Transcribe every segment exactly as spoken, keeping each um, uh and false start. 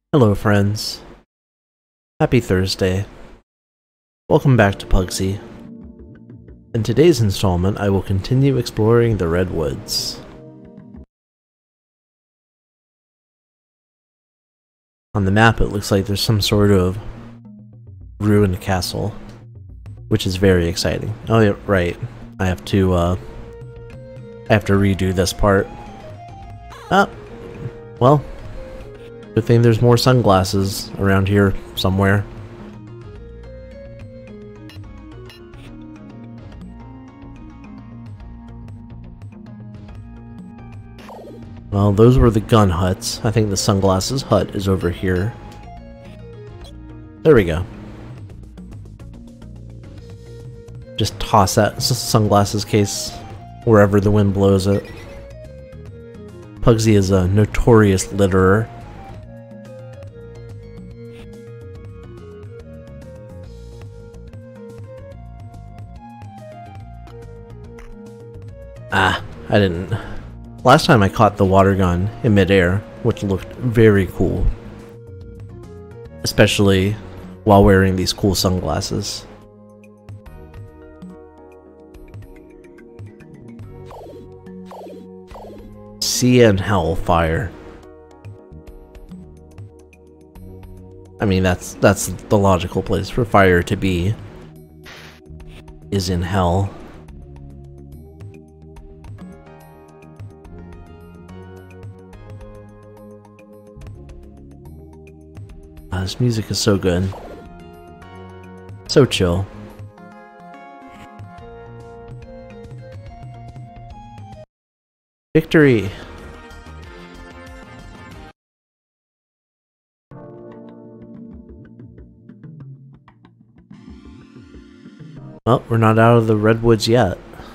Hello friends. Happy Thursday. Welcome back to Puggsy. In today's installment, I will continue exploring the Redwoods. On the map, it looks like there's some sort of ruined castle, which is very exciting. Oh yeah, right. I have to, uh... I have to redo this part. Ah! Well, good thing there's more sunglasses around here somewhere. Well, those were the gun huts. I think the sunglasses hut is over here. There we go. Just toss that sunglasses case wherever the wind blows it. Puggsy is a notorious litterer. Ah, I didn't. Last time I caught the water gun in midair, which looked very cool. Especially while wearing these cool sunglasses. Sea and Hellfire. I mean, that's that's the logical place for fire to be. Is in hell. Uh, this music is so good. So chill. Victory! Well, we're not out of the Redwoods yet.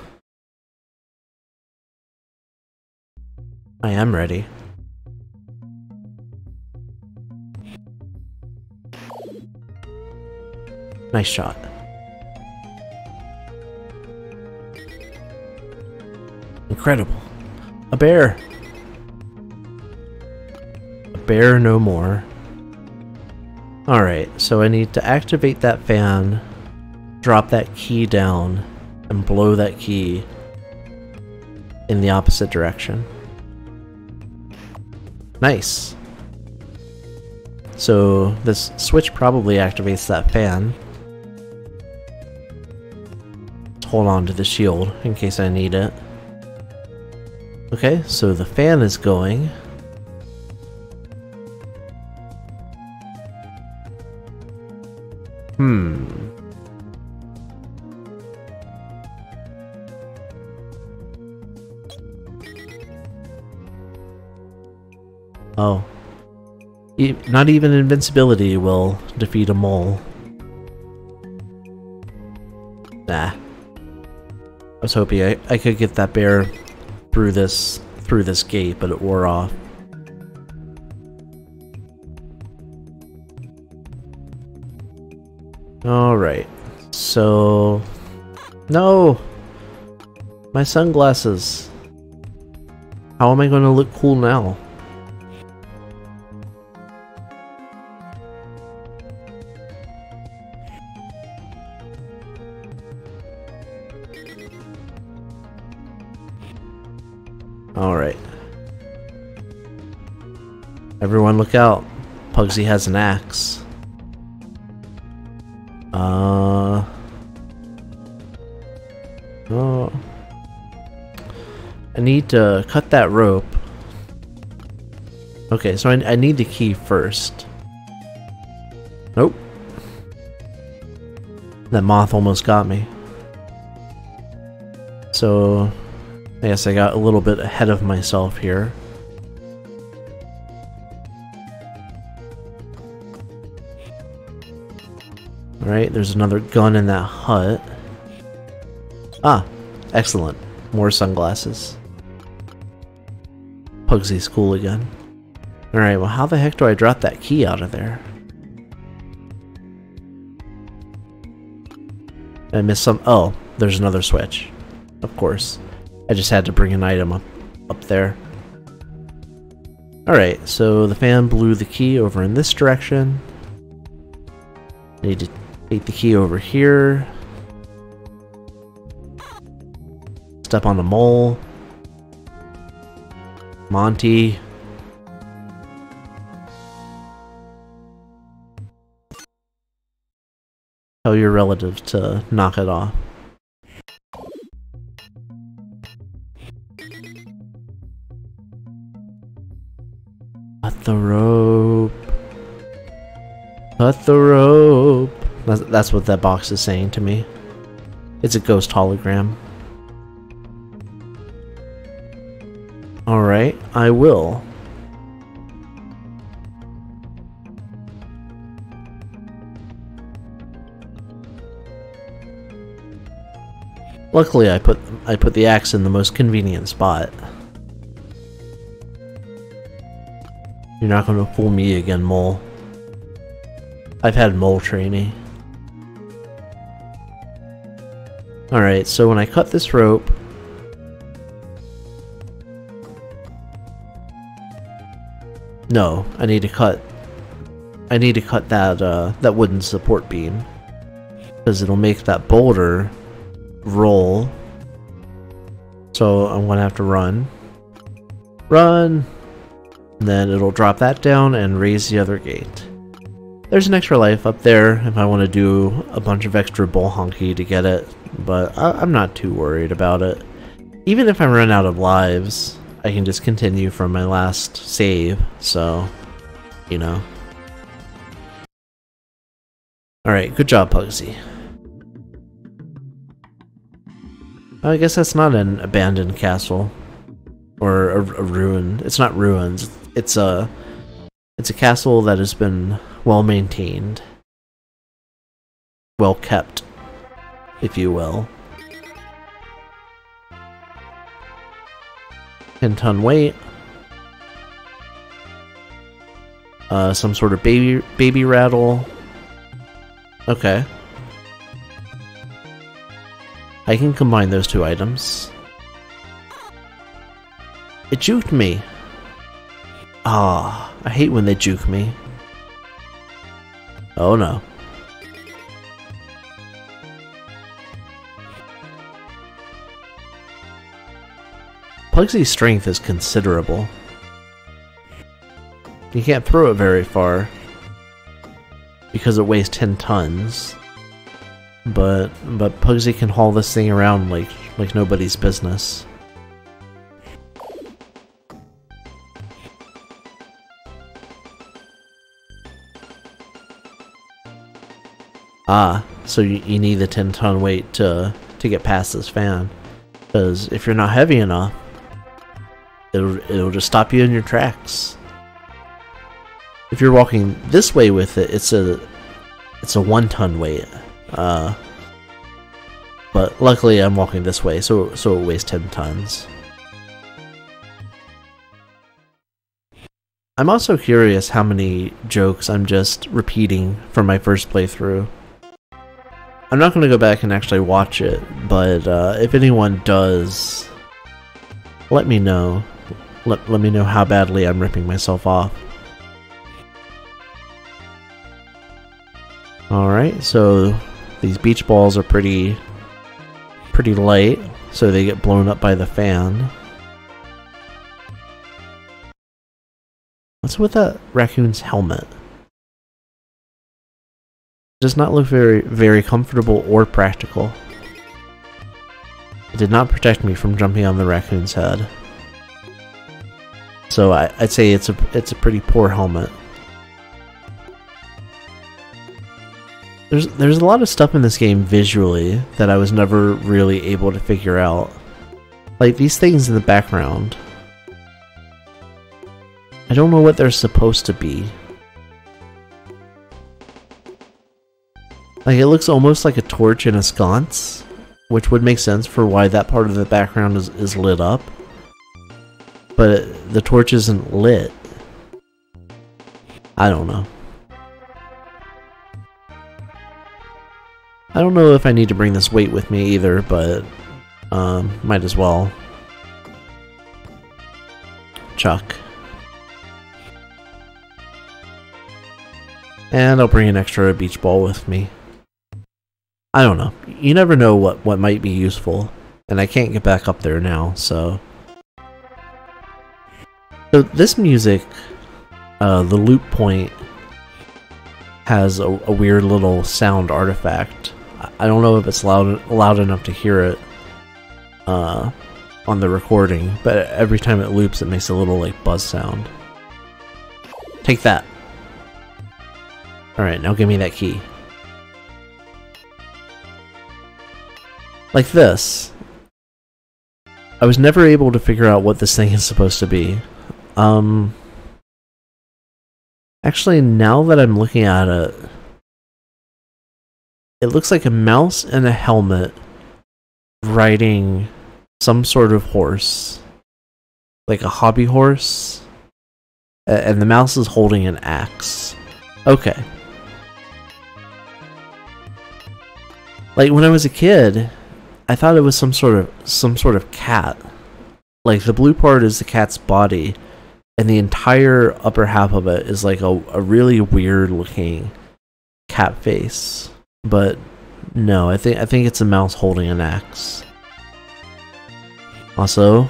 I am ready. Nice shot. Incredible. A bear! A bear no more. Alright, so I need to activate that fan, drop that key down, and blow that key in the opposite direction. Nice. So this switch probably activates that fan. Hold on to the shield in case I need it. Okay, so the fan is going. Hmm. Oh. E- not even invincibility will defeat a mole. Nah. I was hoping I, I could get that bear through this through this gate, but it wore off. Alright. So no! My sunglasses. How am I gonna look cool now? Alright. Everyone look out. Puggsy has an axe. Uh... Oh... I need to cut that rope. Okay, so I, I need the key first. Nope. That moth almost got me. So... I guess I got a little bit ahead of myself here. Alright, there's another gun in that hut. Ah, excellent. More sunglasses. Puggsy's cool again. Alright, well how the heck do I drop that key out of there? Did I miss some? Oh, there's another switch. Of course. I just had to bring an item up, up there. Alright, so the fan blew the key over in this direction. I need to take the key over here. Step on a mole. Monty. Tell your relatives to knock it off. Cut the rope. Cut the rope. That's, that's what that box is saying to me. It's a ghost hologram. Alright, I will. Luckily, I put I put the axe in the most convenient spot. You're not going to fool me again, mole. I've had mole training. Alright, so when I cut this rope... No, I need to cut... I need to cut that, uh, that wooden support beam. Because it'll make that boulder roll. So I'm gonna have to run. Run! And then it'll drop that down and raise the other gate. There's an extra life up there if I want to do a bunch of extra bull honky to get it, but I I'm not too worried about it. Even if I run out of lives, I can just continue from my last save, so, you know. Alright, good job, Puggsy. I guess that's not an abandoned castle. Or a, a ruin. It's not ruins. It's a, it's a castle that has been well maintained. Well kept, if you will. ten ton weight. Uh, some sort of baby baby rattle. Okay. I can combine those two items. It juked me. Ah, I hate when they juke me. Oh no. Puggsy's strength is considerable. You can't throw it very far because it weighs ten tons. But but Puggsy can haul this thing around like like nobody's business. Ah, so you, you need the ten ton weight to to get past this fan. Because if you're not heavy enough, it'll it'll just stop you in your tracks. If you're walking this way with it, it's a it's a one ton weight. Uh, but luckily I'm walking this way, so so it weighs ten tons. I'm also curious how many jokes I'm just repeating from my first playthrough. I'm not going to go back and actually watch it, but uh, if anyone does, let me know. Let, let me know how badly I'm ripping myself off. Alright, so these beach balls are pretty, pretty light, so they get blown up by the fan. What's with that raccoon's helmet? Does not look very, very comfortable or practical. It did not protect me from jumping on the raccoon's head. So I, I'd say it's a, it's a pretty poor helmet. There's, there's a lot of stuff in this game visually that I was never really able to figure out. Like these things in the background. I don't know what they're supposed to be. Like, it looks almost like a torch in a sconce, which would make sense for why that part of the background is, is lit up. But it, the torch isn't lit. I don't know. I don't know if I need to bring this weight with me either, but um, might as well. Chuck. And I'll bring an extra beach ball with me. I don't know. You never know what, what might be useful. And I can't get back up there now, so... So this music, uh, the loop point, has a, a weird little sound artifact. I don't know if it's loud, loud enough to hear it uh, on the recording, but every time it loops it makes a little like buzz sound. Take that! Alright, now give me that key. Like this. I was never able to figure out what this thing is supposed to be. Um, actually, now that I'm looking at it, it looks like a mouse and a helmet riding some sort of horse. Like a hobby horse. And the mouse is holding an axe. Okay. Like, when I was a kid, I thought it was some sort of some sort of cat. Like, the blue part is the cat's body, and the entire upper half of it is like a, a really weird looking cat face. But no, I think I think it's a mouse holding an axe. Also,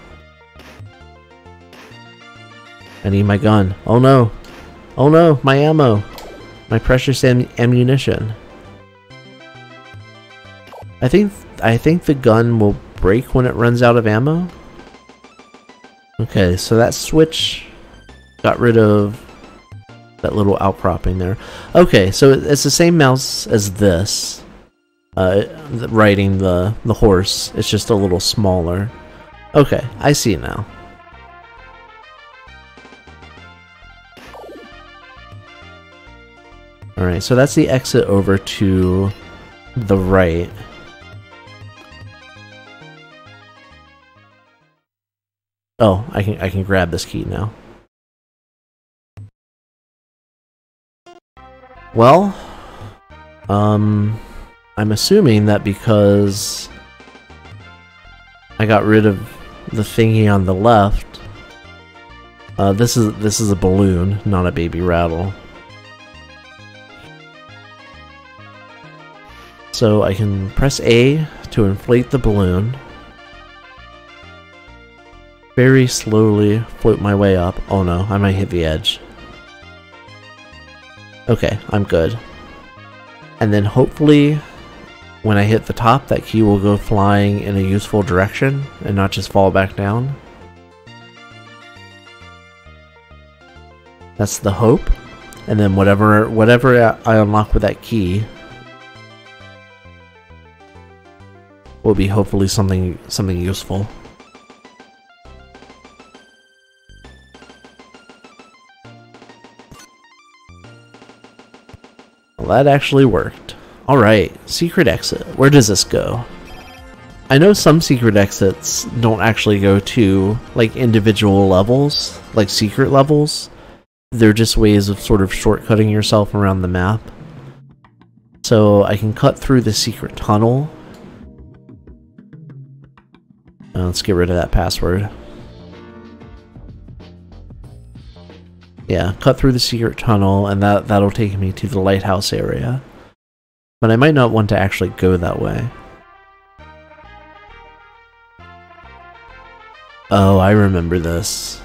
I need my gun. Oh no. Oh no, my ammo. My precious am ammunition. I think I think the gun will break when it runs out of ammo. Okay, so that switch got rid of that little outcropping there. Okay, so it's the same mouse as this, uh, riding the, the horse. It's just a little smaller. Okay, I see now. Alright, so that's the exit over to the right. Oh, I can I can grab this key now. Well, um, I'm assuming that because I got rid of the thingy on the left, uh, this is this is a balloon, not a baby rattle. So I can press A to inflate the balloon. Very slowly float my way up. Oh no, I might hit the edge. Okay, I'm good. And then hopefully, when I hit the top, that key will go flying in a useful direction and not just fall back down. That's the hope. And then whatever whatever I unlock with that key will be hopefully something something useful. Well, that actually worked. Alright, secret exit. Where does this go? I know some secret exits don't actually go to, like, individual levels, like secret levels. They're just ways of sort of shortcutting yourself around the map. So I can cut through the secret tunnel. Uh, let's get rid of that password. Yeah, cut through the secret tunnel, and that, that'll take me to the lighthouse area. But I might not want to actually go that way. Oh, I remember this.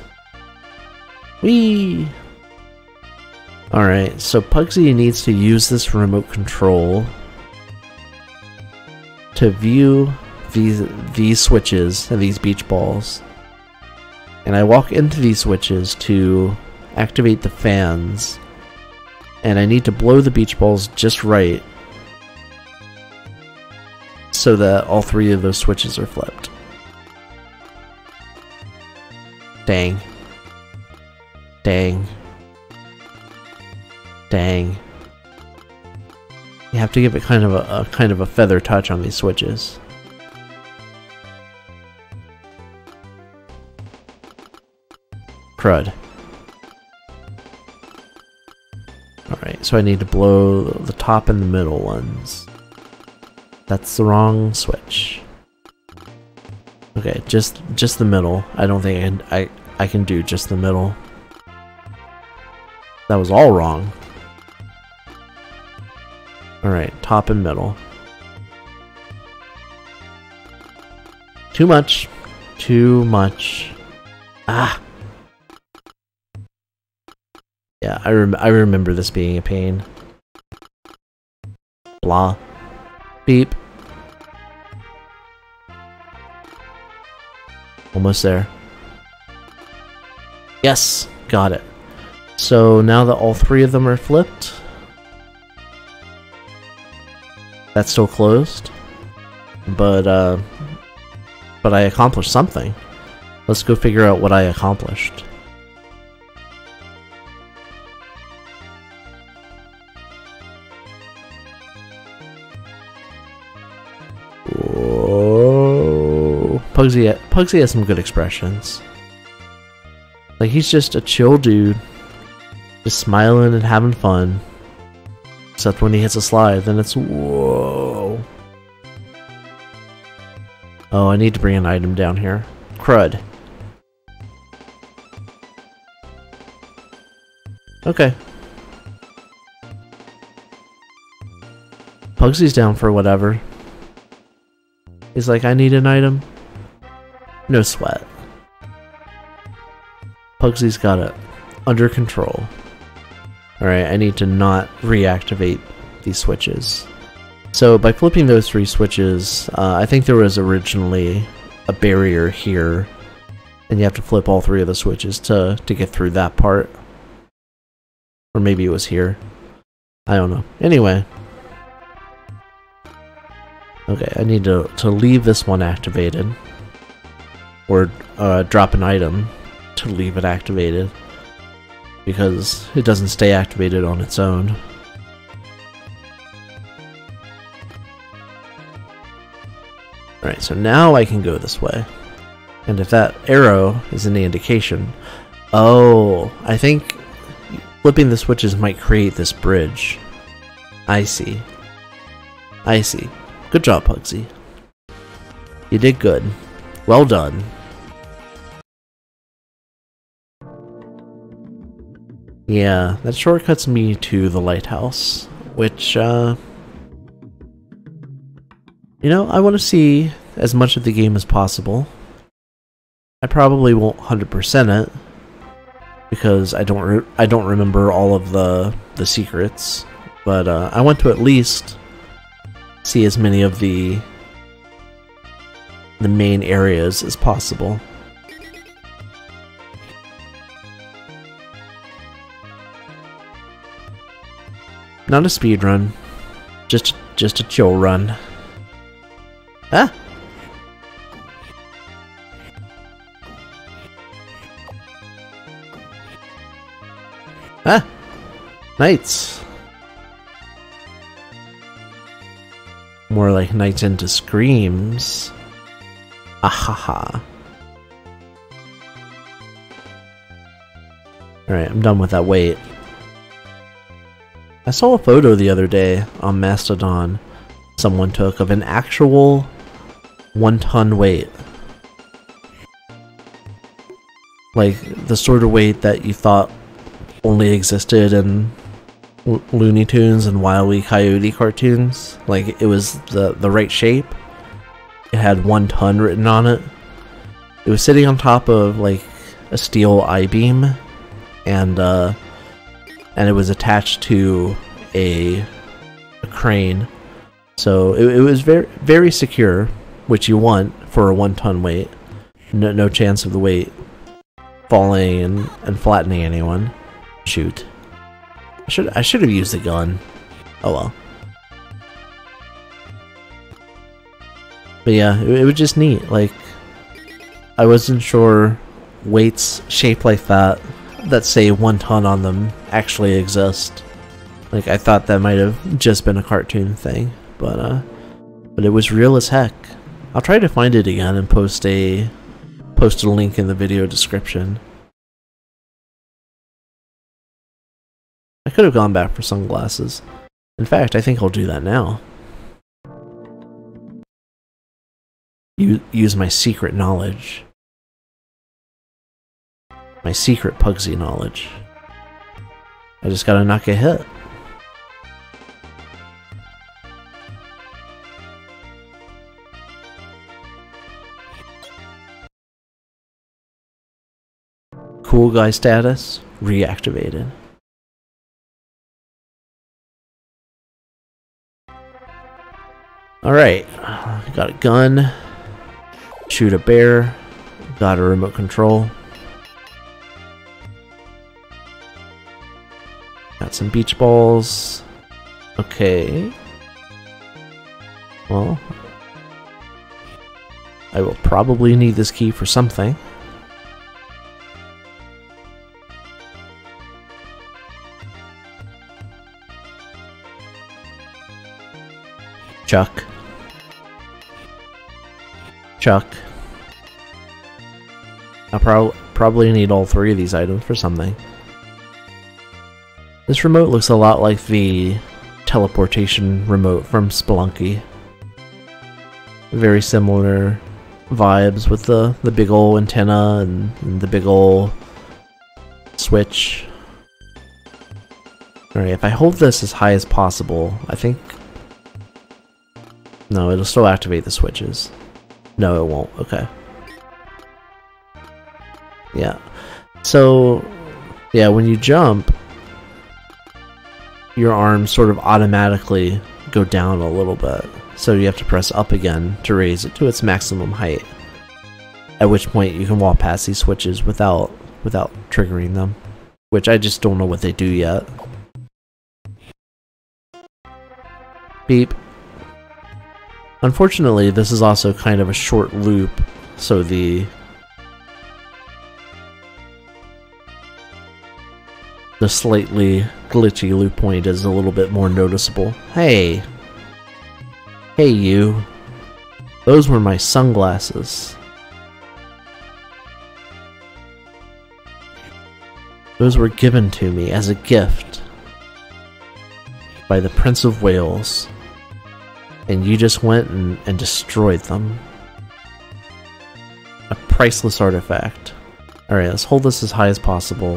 Whee! Alright, so Puggsy needs to use this remote control to view these, these switches and these beach balls. And I walk into these switches to activate the fans, and I need to blow the beach balls just right so that all three of those switches are flipped. Dang. Dang. Dang. You have to give it kind of a, a kind of a feather touch on these switches. Crud. Alright, so I need to blow the top and the middle ones. That's the wrong switch. Okay, just just the middle. I don't think I can, I, I can do just the middle. That was all wrong. Alright, top and middle. Too much. Too much. Ah! Yeah, I, rem I remember this being a pain. Blah. Beep. Almost there. Yes! Got it. So now that all three of them are flipped, that's still closed, but uh, but I accomplished something. Let's go figure out what I accomplished. Whoa. Puggsy, Puggsy has some good expressions. Like, he's just a chill dude, just smiling and having fun. Except when he hits a slide, then it's whoa. Oh, I need to bring an item down here. Crud. Okay. Puggsy's down for whatever. He's like, I need an item. No sweat. Puggsy's got it under control. Alright, I need to not reactivate these switches. So by flipping those three switches, uh, I think there was originally a barrier here, and you have to flip all three of the switches to, to get through that part. Or maybe it was here. I don't know. Anyway. Okay, I need to, to leave this one activated. Or uh, drop an item to leave it activated, because it doesn't stay activated on its own. Alright, so now I can go this way. And if that arrow is any indication... Oh, I think flipping the switches might create this bridge. I see. I see. Good job, Puggsy. You did good. Well done. Yeah, that shortcuts me to the lighthouse, which, uh... you know, I want to see as much of the game as possible. I probably won't one hundred percent it, because I don't re I don't remember all of the, the secrets, but uh, I want to at least see as many of the, the main areas as possible. Not a speed run, just just a chill run. Ah! Ah! Knights! More like knights into screams. Ahaha. Alright, I'm done with that wait. I saw a photo the other day on Mastodon someone took of an actual one ton weight. Like, the sort of weight that you thought only existed in Lo Looney Tunes and Wile E. Coyote cartoons. Like, it was the, the right shape. It had one ton written on it. It was sitting on top of, like, a steel I-beam, and, uh, and it was attached to a, a crane. So it, it was very very secure, which you want for a one ton weight. No, no chance of the weight falling and, and flattening anyone. Shoot. I should I should have used the gun. Oh well. But yeah, it, it was just neat. Like, I wasn't sure weights shaped like that, that say one ton on them, actually exist. Like, I thought that might have just been a cartoon thing, but uh, but it was real as heck. I'll try to find it again and post a post a link in the video description. I could have gone back for sunglasses. In fact, I think I'll do that now. U- use my secret knowledge. My secret Puggsy knowledge. I just gotta not get hit. cool guy status reactivated. Alright, got a gun, shoot a bear, got a remote control. Got some beach balls. Okay. Well, I will probably need this key for something. Chuck. Chuck. I'll prob probably need all three of these items for something. This remote looks a lot like the teleportation remote from Spelunky. Very similar vibes with the, the big ol' antenna and, and the big ol' switch. Alright, if I hold this as high as possible, I think... No, it'll still activate the switches. No, it won't. Okay. Yeah. So, yeah, when you jump, your arms sort of automatically go down a little bit. So you have to press up again to raise it to its maximum height. At which point you can walk past these switches without without triggering them. Which I just don't know what they do yet. Beep. Unfortunately, this is also kind of a short loop, so the the slightly glitchy loop point is a little bit more noticeable. Hey! Hey you! Those were my sunglasses. Those were given to me as a gift by the Prince of Wales. And you just went and, and destroyed them. A priceless artifact. Alright, let's hold this as high as possible.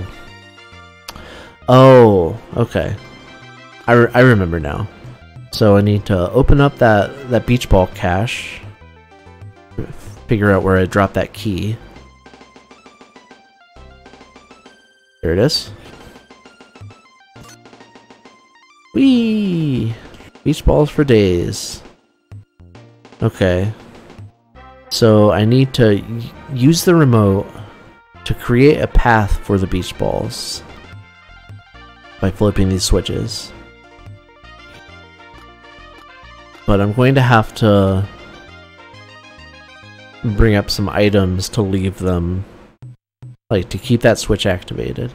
Oh, okay. I, re I remember now. So I need to open up that, that beach ball cache. Figure out where I dropped that key. There it is. Whee! Beach balls for days. Okay. So I need to use the remote to create a path for the beach balls by flipping these switches. But I'm going to have to bring up some items to leave them, like to keep that switch activated.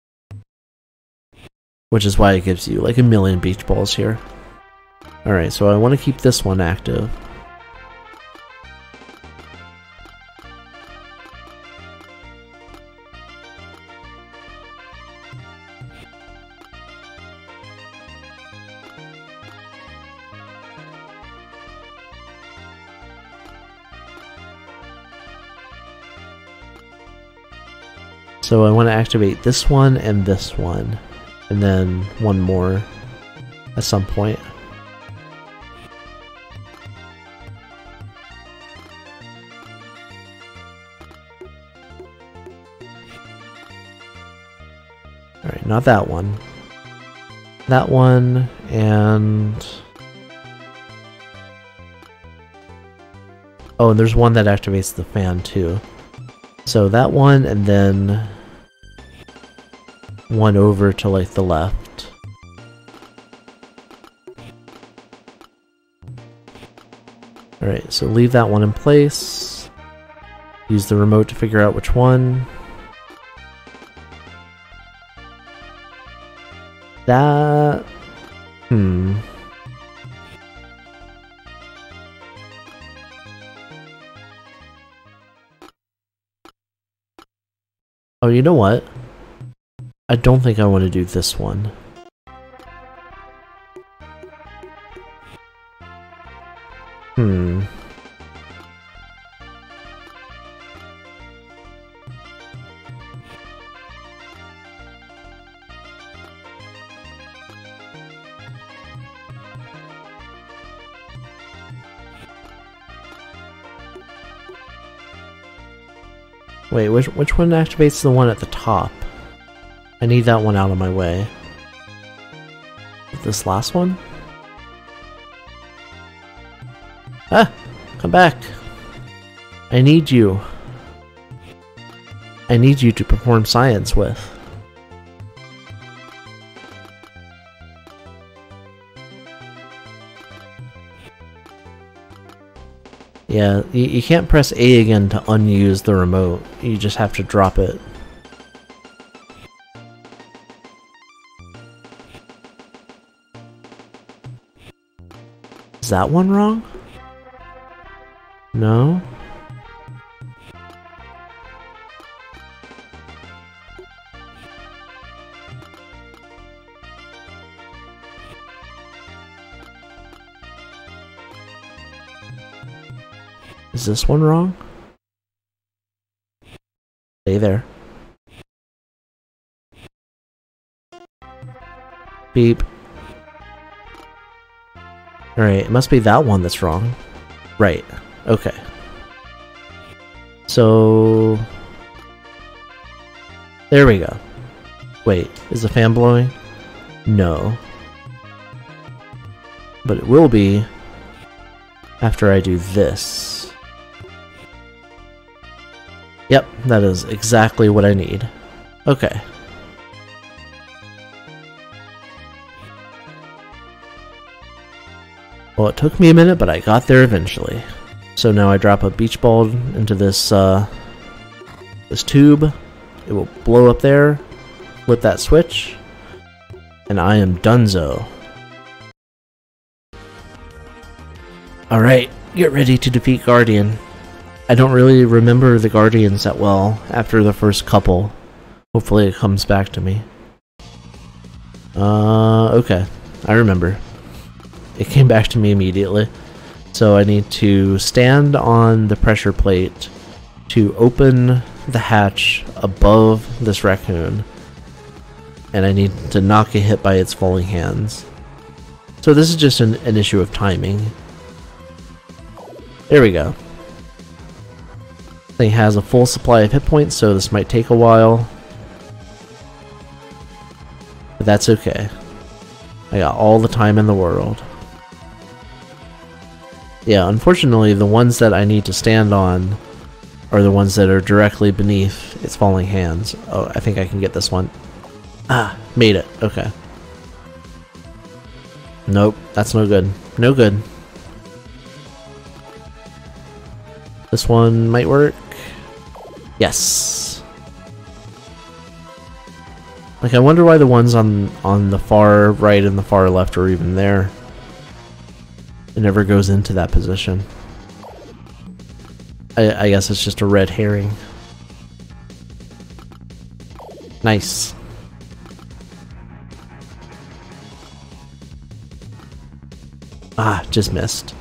Which is why it gives you like a million beach balls here. Alright, so I want to keep this one active. So I want to activate this one and this one, and then one more at some point. Alright, not that one. That one, and... Oh, and there's one that activates the fan too. So that one, and then one over to like the left. Alright, so leave that one in place. Use the remote to figure out which one. That... Hmm... Oh, you know what? I don't think I want to do this one. Hmm. Wait, which, which one activates the one at the top? I need that one out of my way. This last one? Ah! Come back! I need you. I need you to perform science with. Yeah, you, you can't press A again to unuse the remote. You just have to drop it. Is that one wrong? No? Is this one wrong? Stay there. Beep. Alright, it must be that one that's wrong. Right. Okay. So... there we go. Wait, is the fan blowing? No. But it will be after I do this. Yep, that is exactly what I need. Okay. Well, it took me a minute, but I got there eventually. So now I drop a beach ball into this, uh, this tube. It will blow up there, flip that switch, and I am donezo. Alright, get ready to defeat Guardian. I don't really remember the Guardians that well after the first couple. Hopefully it comes back to me. Uh, okay. I remember. It came back to me immediately. So I need to stand on the pressure plate to open the hatch above this raccoon. And I need to not get hit by its falling hands. So this is just an, an issue of timing. There we go. Thing has a full supply of hit points, so this might take a while. But that's okay. I got all the time in the world. Yeah, unfortunately, the ones that I need to stand on are the ones that are directly beneath its falling hands. Oh, I think I can get this one. Ah, made it. Okay. Nope, that's no good. No good. This one might work. Yes. Like, I wonder why the ones on on the far right and the far left are even there. It never goes into that position. I, I guess it's just a red herring. Nice. Ah, just missed.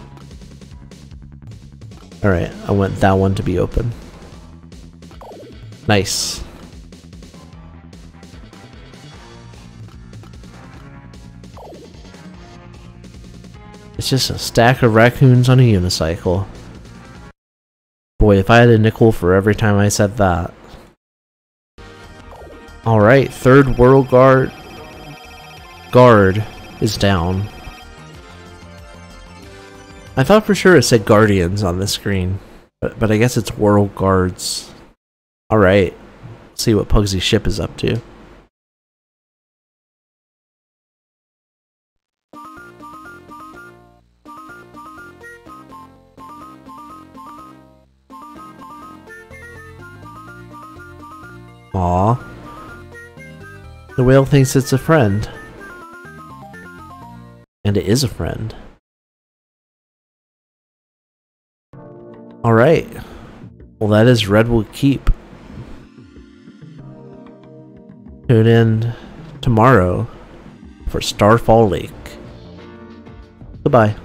Alright, I want that one to be open. Nice. It's just a stack of raccoons on a unicycle. Boy, if I had a nickel for every time I said that. Alright, third world guard guard is down. I thought for sure it said Guardians on this screen, but, but I guess it's World Guards. Alright, see what Pugsy's ship is up to. Aww. The whale thinks it's a friend. And it is a friend. Alright. Well, that is Redwood Keep. Tune in tomorrow for Starfall Lake. Goodbye.